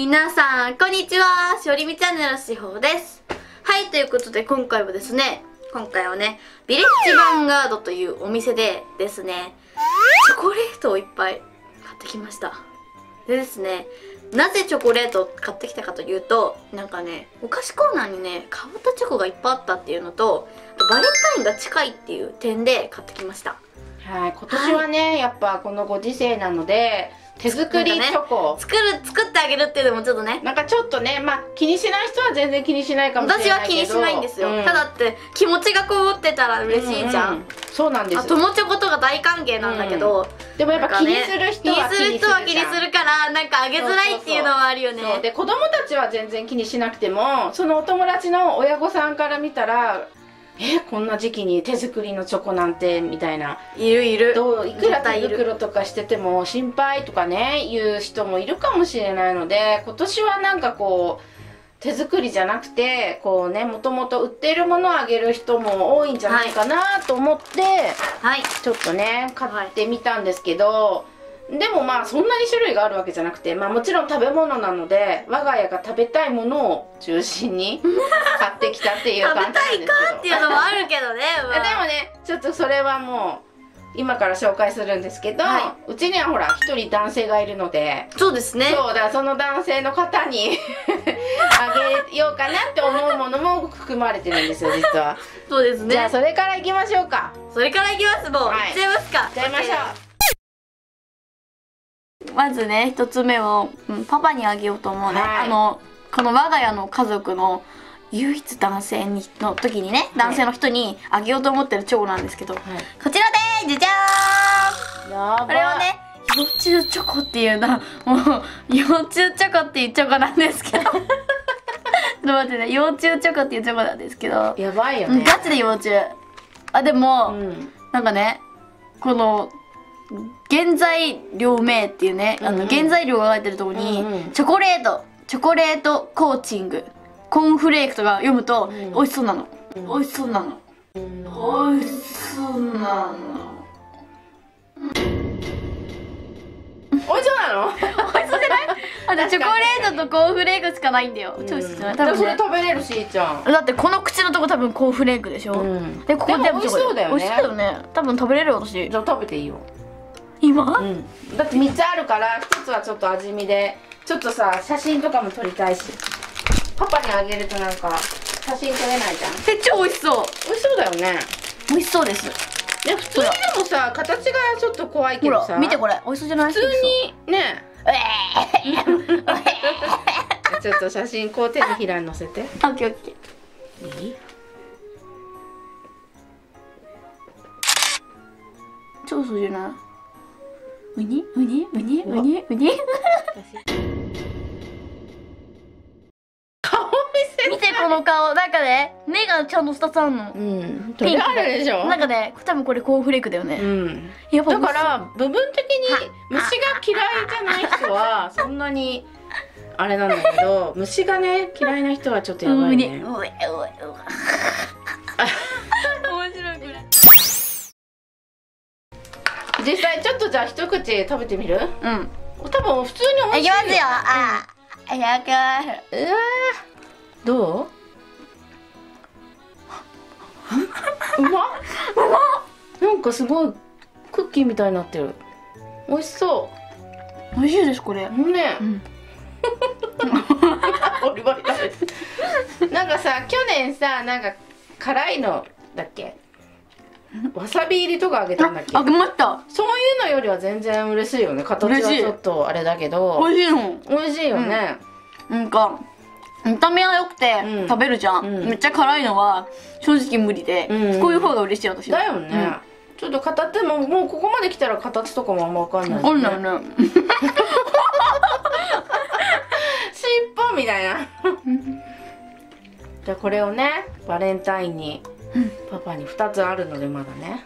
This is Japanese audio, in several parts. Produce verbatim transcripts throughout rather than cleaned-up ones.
皆さんこんにちは、しおりみチャンネルのしほです。はい、ということで今回はですね今回はねヴィレッジヴァンガードというお店でですねチョコレートをいっぱい買ってきました。でですね、なぜチョコレートを買ってきたかというと、なんかねお菓子コーナーにね変わったチョコがいっぱいあったっていうのと、バレンタインが近いっていう点で買ってきました。 はい、今年はね、はい、やっぱこのご時世なので手作りチョコ、 ね、作る作ってあげるっていうのもちょっとね、 なんかちょっとね、まあ気にしない人は全然気にしないかもしれないけど、 私は気にしないんですよ、うん、ただって気持ちがこもってたら嬉しいじゃん、うんうん、 そうなんですよ。 友チョコとか大歓迎なんだけど、 うん、でもやっぱ気にする人は気にする人は気にするからなんかあげづらいっていうのはあるよね。 で子供たちは全然気にしなくても、そのお友達の親御さんから見たらえこんな時期に手作りのチョコなんてみたいな、 いるいる、 どういくら手袋とかしてても心配とかね言う人もいるかもしれないので、今年はなんかこう手作りじゃなくてこうね、もともと売っているものをあげる人も多いんじゃないかなと思って、はい、ちょっとね買ってみたんですけど、でもまあそんなに種類があるわけじゃなくて、まあもちろん食べ物なので我が家が食べたいものを中心に買ってきたっていう感じなんですけど食べたいかっていうのもあるけどね、 まあ、でもねちょっとそれはもう今から紹介するんですけど、はい、うちにはほら一人男性がいるので、 そうですね、 そうだ、その男性の方にあげようかなって思うものも含まれてるんですよ実は。 そうですね。 じゃあそれからいきましょうか。 それからいきます。もう、はい、いっちゃいますか。 いっちゃいましょう。 まずね一つ目を、うん、パパにあげようと思うね、はい、あのこの我が家の家族の唯一男性にの時にね、はい、男性の人にあげようと思ってるチョコなんですけど、はい、こちらでーす。じゃじゃーん。これはね幼虫チョコっていうな、もう幼虫チョコっていうチョコなんですけどちょっと待ってね、幼虫チョコっていうチョコなんですけど、 やばいよね、 ガチで幼虫。あでも、うん、なんかねこの原材料名っていうね、あの原材料が書いてるところに、うんうん、チョコレートチョコレートコーチングコーンフレークとか読むと、うん、美味しそうなの、うん、美味しそうなの、うん、美味しそうなの美味しそうなの美味しそうじゃない？あとチョコレートとコーンフレークしかないんだよ。超美味しそう。多分それ食べれるしーちゃん。 だってこの口のとこ多分コーンフレークでしょ。うん、でここでも美味しそうだよね。美味しそうよね。多分食べれる私。 じゃあ食べていいよ。 今？ うん。だってみっつあるからひとつはちょっと味見で、ちょっとさ写真とかも撮りたいし。パパにあげるとなんか写真撮れないじゃん。 え超美味しそう。 美味しそうだよね。 美味しそうです。 で普通にでもさ形がちょっと怖いけどさ、 見てこれ美味しそうじゃない？ 普通にねちょっと写真こう手のひらに乗せて。 オッケーオッケー。いい？超そうじゃない？うにうにうにうにうに見てこの顔、なんかね目がちゃんとふたつあるの。うん、 ピンクあるでしょ。 なんかね多分これコーンフレークだよね。うん、 やっぱだから部分的に虫が嫌いじゃない人はそんなにあれなんだけど虫がね嫌いな人はちょっとやばいね。面白いこれ。 実際ちょっとじゃあ一口食べてみる？うん。多分普通に美味しいよ。 いきますよ。ああ、やかー。 うわー。どう？うまっ。うまっ。なんかすごいクッキーみたいになってる。美味しそう。 美味しいですこれ。 ね。うん。バリバリ食べて。なんかさ去年さなんか辛いのだっけ？わさび入りとかあげたんだっけ？ あげました。 そういうのよりは全然嬉しいよね。形はちょっとあれだけど美味しいの。 美味しいよね。 なんか見た目は良くて食べるじゃん。めっちゃ辛いのは正直無理で、こういう方が嬉しい私は。 だよね。ちょっと形ももうここまで来たら形とかもあんま分かんない。 分かんないね。 尻尾みたいな。じゃあこれをねバレンタインにパパにふたつあるのでまだね。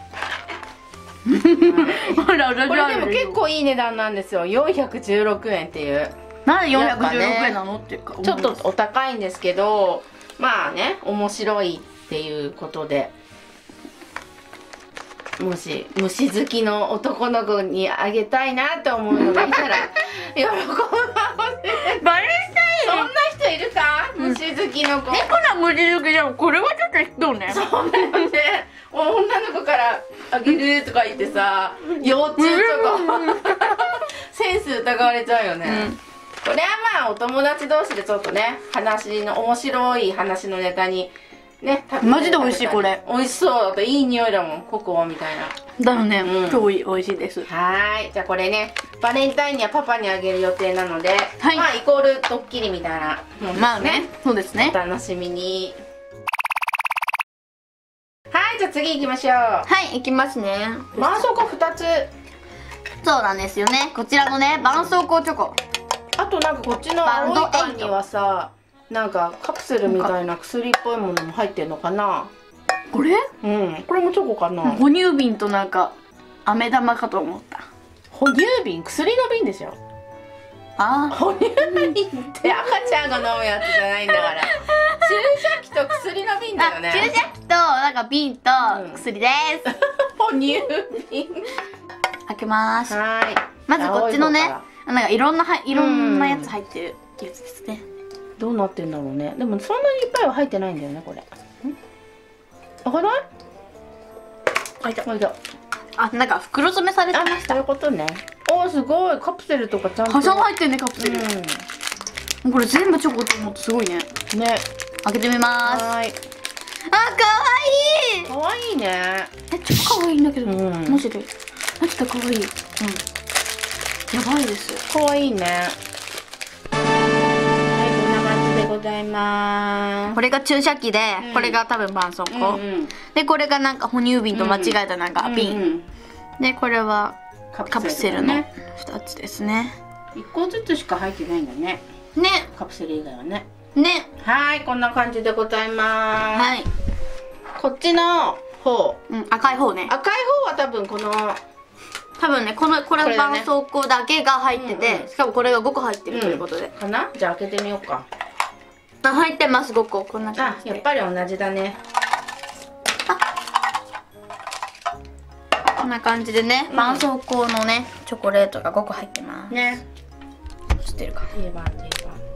これでも結構いい値段なんですよ。よんひゃくじゅうろくえんっていう。 なんでよんひゃくじゅうろくえんなのっていうか、 ちょっとお高いんですけど、まあね面白いっていうことで。 もし虫好きの男の子にあげたいなと思うのがいたら喜ぶかもしれない。 バレンタインそんな人いるか、虫好きの子。 猫な虫好きじゃん。これはちょっとひどいね。 そうだよね。女の子からあげるとか言ってさ、幼虫とかセンス疑われちゃうよね、うん、これはまあお友達同士でちょっとね、話の面白い話のネタにね、 マジで美味しい。これ美味しそうだと、いい匂いだもん、ココアみたいな。 だよね、 うん、 超美味しいです。 はい、じゃあこれね、バレンタインにはパパにあげる予定なので、 はい、 まあイコールドッキリみたいなもんですね。 まあね、そうですね。 お楽しみに。はい、じゃあ次行きましょう。 はい、行きますね。 絆創膏ふたつ。 そうなんですよね。こちらのね、絆創膏チョコ。 あとなんかこっちの青い缶にはさ、なんかカプセルみたいな薬っぽいものも入ってんのかな。 これ？ うん、これもチョコかな。 哺乳瓶となんか飴玉かと思った。 哺乳瓶、薬の瓶ですよ。 ああ、 哺乳瓶って赤ちゃんが飲むやつじゃないんだから注射器と薬の瓶だよね。 注射器となんか瓶と薬です、 うん、哺乳瓶開けます。 はい、 まずこっちのね、なんかいろんないろんなやつ入ってるやつですね。 どうなってんだろうね。でもそんなにいっぱいは入ってないんだよね、これ。開かない？ 開いた。 開いた。 あ、なんか袋詰めされてました。 そういうことね。おー、すごい、カプセルとかちゃんと。 はさ入ってんね、カプセル。うん、これ全部チョコと思ってすごいね。ね。開けてみます。はい。あ、可愛い。 可愛いね。 え、超可愛いんだけど。 うん、 マジで。マジで可愛い。うん。やばいです。 可愛いね。ございます。 これが注射器で、うん、これが多分絆創膏、うんうん、でこれがなんか哺乳瓶と間違えたなんか瓶、うんうん、でこれはカプセルのふたつですね。 いっこずつしか入ってないんだね。 ね、 カプセル以外はね。 ね、 はい、こんな感じでございます。はい、こっちの方、 うん、赤い方ね。 赤い方は多分この多分ね、このこれ絆創膏だけが入ってて、ね、しかもこれがごこ入ってるということで、 うん、かな。じゃあ開けてみようか。 あ、入ってます、ごこ。こんな感じで。 あ、やっぱり同じだね。 あ、こんな感じでね、絆創膏のねチョコレートがごこ入ってますね。知ってるかな。 定番定番。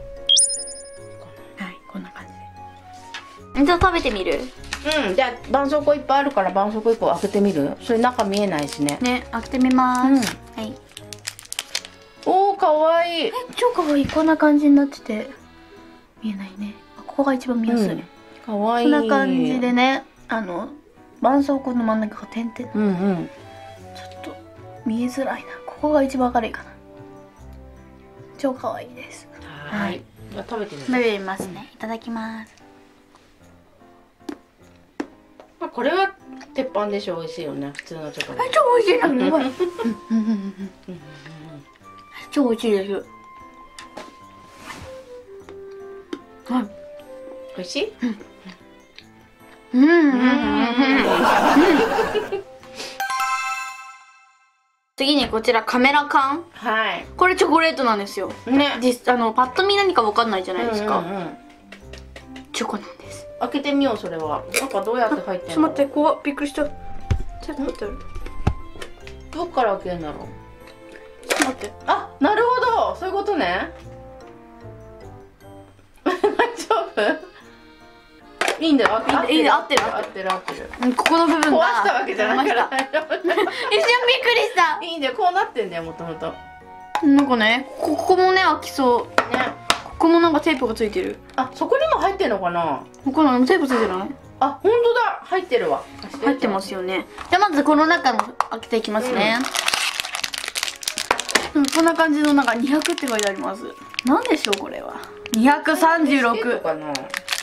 はい、こんな感じで。じゃあ食べてみる？ うん、じゃあ絆創膏いっぱいあるから絆創膏いっこ開けてみる？それ中見えないしね。 ね、開けてみます。うん、はい。 おー、かわいい。 え、超かわいい。こんな感じになってて見えないね。ここが一番見やすい。うん、かわいい。こんな感じでね、あの絆創膏の真ん中が点々。うんうん。ちょっと見えづらいな。ここが一番明るいかな。超かわいいです。 はい。じゃあ食べてみる。 食べれますね。いただきます。 まあこれは鉄板でしょ。美味しいよね。普通のチョコレート。 超美味しいな。やばい。超美味しいです。はい。 美味しい？ うん。うん。次にこちらカメラ缶。はい。これチョコレートなんですよ。ね。実あのパッと見何かわかんないじゃないですか。チョコなんです。 開けてみよう。それは。なんかどうやって入ってんの？ ちょっと待って、怖っ、びっくりした。ちょっと待って。 どっから開けるんだろう。 ちょっと待って。 あ、なるほど。そういうことね。大丈夫？いいんだよ。 いいんだよ。合ってる合ってる合ってる。 ここの部分が壊したわけじゃないから大丈夫。 一瞬びっくりした。 いいんだよ。こうなってんだよ、もともと。 なんかね、ここもね開きそうね。ここもなんかテープがついてる。 あ、そこにも入ってんのかな。 ここのテープついてない？ あ、本当だ。入ってるわ。 入ってますよね。じゃあまずこの中の開けていきますね。うん、こんな感じのなんかにひゃくって書いてあります。なんでしょうこれは。にひゃくさんじゅうろく。かな。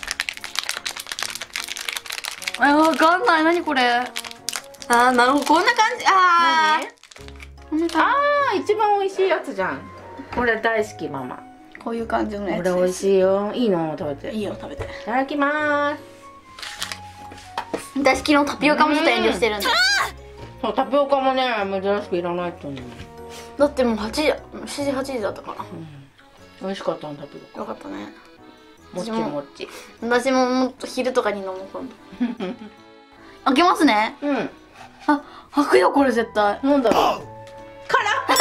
え、わかんない。何これ。あー、なるほど。こんな感じ。あー。こんな感じ。 あー、一番美味しいやつじゃん。これ大好きママ。 こういう感じのやつ。 これ美味しいよ。いいの食べて。 いいよ食べて。いただきまーす。 私昨日タピオカもちょっと遠慮してるんで。 そう、タピオカもね珍しくいらないって言うの。 だってもうはちじ、しちじはちじだったから。うん、 美味しかったのタピオカ。 よかったね。 もちもち。 私ももっと昼とかに飲もう今度。開けますね。 うん。 あ、開くよこれ絶対。 なんだろう。辛っ。辛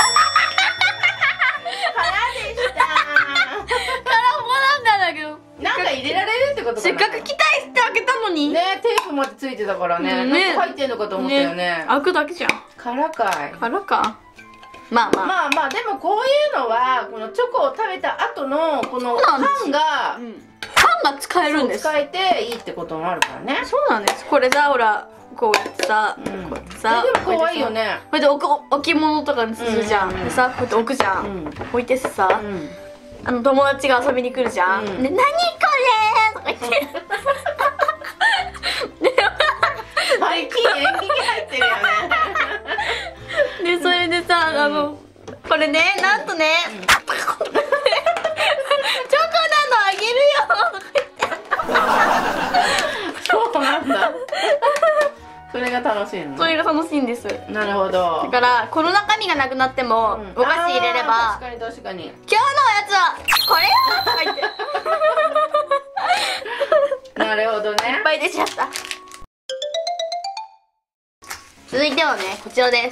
でした。 空っぽなんだけど。 なんか入れられるってことかな。 せっかく期待して開けたのに。 ね、テープまでついてたからね。 うんねなんか入ってんのかと思ったよね。 開くだけじゃん。 辛かい。 空か。まあまあ。 まあまあ、でもこういうのはこのチョコを食べた後のこの缶が缶が使えるんです。 使えていいってこともあるからね。 そうなんです。これさ、ほらこうやってさ、 うんこうやってさ、 でも可愛いよね。 これで置く置物とかにするじゃん。 うんうんうんでさ、こうやって置くじゃん。 うん置いてさ、 うんあの友達が遊びに来るじゃん。 うんで、何これーとか言って。 最近演劇入ってるよね。 で、それでさ、あのこれね、なんとね、チョコなのあげるよとか言って。 そうなんだ。それが楽しいの。 それが楽しいんです。だなるほど。 からこの中身がなくなっても、 うんお菓子入れれば、 あー確かに確かに。 今日のやつはこれよとか言って。 なるほどいっね。 ぱい出ちゃった。続いてはね、こちらです。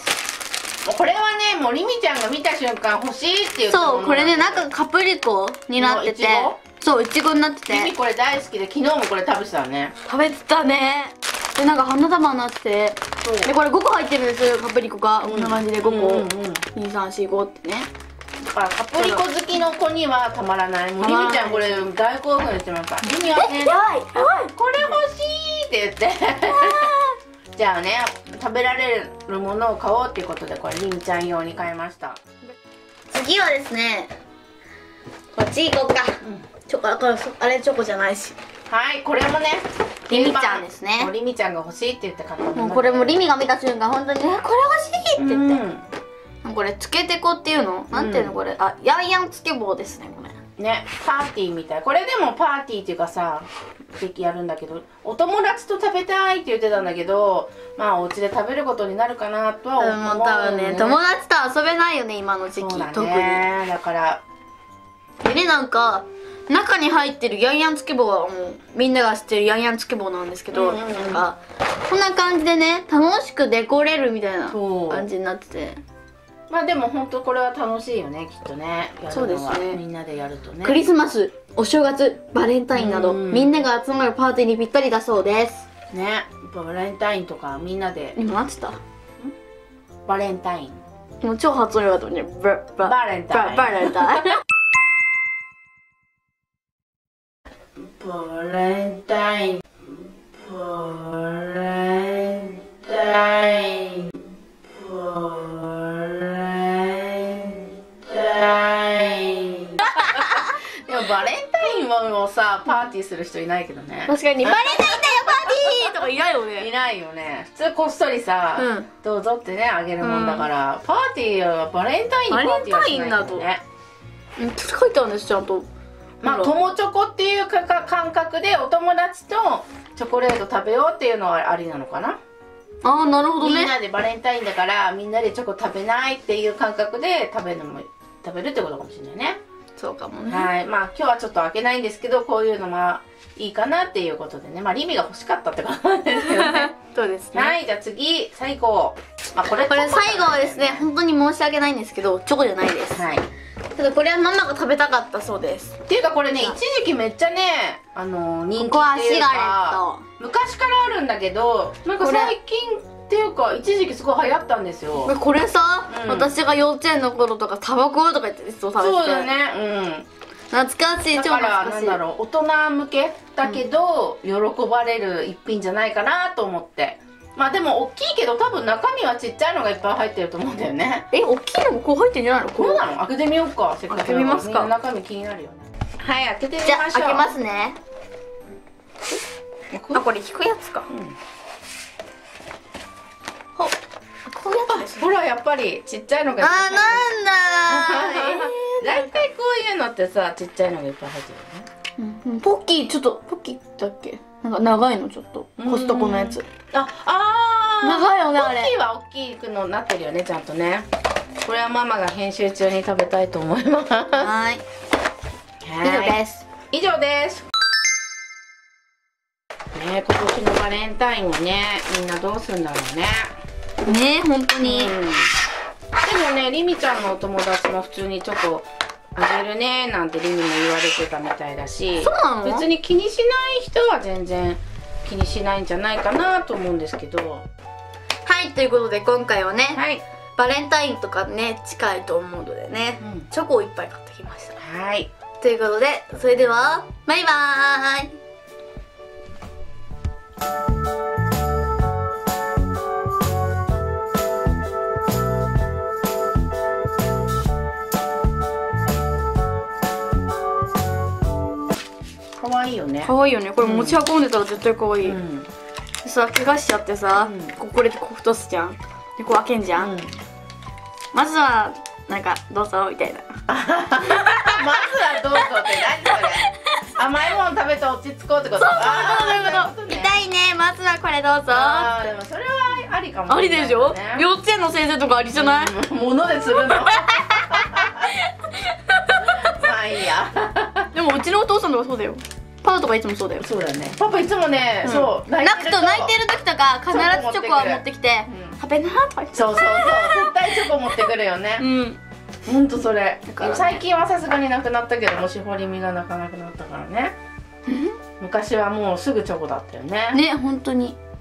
これはね、もうりみちゃんが見た瞬間欲しいって言ったものそう、これね、中がカプリコになってて、そう、いちごになってて、 りみこれ大好きで昨日もこれ食べてたね。 食べてたね。で、なんか花束になってて、 そうで、これごこ入ってるんですよ、カプリコが。こんな感じでごこ、 うんうんうんに、さん、よん、ごってね。 あ、カプリコ好きの子にはたまらない。もうりみちゃんこれ大興奮してました。りみはね、 やばいやばいこれ欲しいって言ってじゃあね、食べられるものを買おうっていうことでこれりみちゃん用に買いました。 次はですね、こっち行こうか。チョコ、これあれチョコじゃないし。 はい、これもね、 りみちゃんですねもうりみちゃんが欲しいって言って買ったもの。 もうこれもリミが見た瞬間、本当に、え、これ欲しいって言って。 うん、 これつけてこっていうの、なんていうのこれ、あ、ヤンヤンつけ棒ですねこれ。 ね、パーティーみたい。これでもパーティーっていうかさ、ぜひやるんだけど、お友達と食べたいって言ってたんだけど、まあお家で食べることになるかなとは思う、 もう多分ね、友達と遊べないよね今の時期、 そうだね、 特に。 だからでね、なんか中に入ってるヤンヤンつけ棒はもうみんなが知ってるヤンヤンつけ棒なんですけど、 うんうんうんなんかこんな感じでね、楽しくデコれるみたいなそう感じになってて、 まあでも本当これは楽しいよね、きっとね。やるのはそうですねみんなでやるとね。 クリスマス、お正月、バレンタインなど、 うんみんなが集まるパーティーにぴったりだそうです。 ね、やっぱバレンタインとかみんなで。 今なんつった？ バレンタイン。 今超発音良かったね。バババレンタインババレンタイン。 バレンタイン。バレンタイン。バレンタイン。でもバレンタインはもうさ、パーティーする人いないけどね。 確かに、バレンタインだよパーティーとかいないよいね。 ないよね。普通こっそりさ、 うんどうぞってねあげるもんだから、パーティーはバレンタインにパーティーはしないけどね。 うん、書いてあるんです、ちゃんと。 まあ友チョコっていうかか感覚でお友達とチョコレート食べようっていうのはありなのかな。 ああ、なるほどね。 みんなでバレンタインだからみんなでチョコ食べないっていう感覚で食べるのも食べるってことかもしれないね。 そうかもね。 はい、まあ今日はちょっと開けないんですけど、こういうのもいいかなっていうことでね、まあリミが欲しかったってことなんですけどね。 そうですね。 はい、じゃあ次最後、まあこれこれ最後はですね、本当に申し訳ないんですけど、チョコじゃないです。 はい。 ただこれはママが食べたかったそうです。 っていうかこれね、一時期めっちゃね、あの人気っていうか、 ココアシガレット。 昔からあるんだけど、なんか最近っていうか一時期すごい流行ったんですよ。 これさ、 うん私が幼稚園の頃とかタバコとか言ってそう食べてて。 そうだね、うん。 懐かしい、超だから懐かしい。 なんだろう、大人向けだけど、喜ばれる一品じゃないかなと思って。まあでも大きいけど多分中身はちっちゃいのがいっぱい入ってると思うんだよね。 え、大きいのもこう入ってんじゃないの？こそうなの？開けてみようか。せっかくだから開けてみますかみんな中身気になるよね。はい、開けてみましょう。 じゃあ開けますね。あ、これ引くやつか。 うん。 ほ、こういうやつですね。 ほらやっぱりちっちゃいのがいっぱいあー、 入ってる。 なんだー。 大体こういうのってさ、ちっちゃいのがいっぱい入ってるよね。 うん、ポッキー、ちょっとポッキーだっけ、なんか長いの、ちょっとコストコのやつ。 あ、あー長いよねあれ。 ポッキーは大きくのなってるよね、ちゃんとね。これはママが編集中に食べたいと思います。ははーい、以上いです。 以上です。 ね今年のバレンタインをねみんなどうするんだろうね。 ねえ本当に、 うん、でもねりみちゃんのお友達も普通にチョコあげるねなんてりみも言われてたみたいだし、 そうなの？ 別に気にしない人は全然気にしないんじゃないかなと思うんですけど。 はいということで今回はね、 はい、 バレンタインとかね近いと思うのでね、うん、チョコをいっぱい買ってきました。 はい、 ということでそれではバイバーイ。 可愛いよね。 可愛いよね。これ持ち運んでたら絶対可愛い。うん、さ怪我しちゃってさ、うん、ここでこう太すじゃん。でこう開けんじゃん。うん、まずはなんかどうぞみたいな。 まずはどうぞって何それ。甘いもの食べて落ち着こうってこと。そうそうそうそういうこと。痛いね。まずはこれどうぞ。 ああでもそれはありかも。 ありでしょ。幼稚園の先生とかありじゃない？ ものでするの。まあいいや。 でもうちのお父さんとかそうだよ。パパとかいつもそうだよ。 そうだね。パパいつもね、そう泣くと泣いてる時とか必ずチョコは持ってきて食べなとか言って。 そうそうそう絶対チョコ持ってくるよね。うん。ほんとそれ。最近はさすがになくなったけどもしほりみが泣かなくなったからね。昔はもうすぐチョコだったよね。 ね本当に。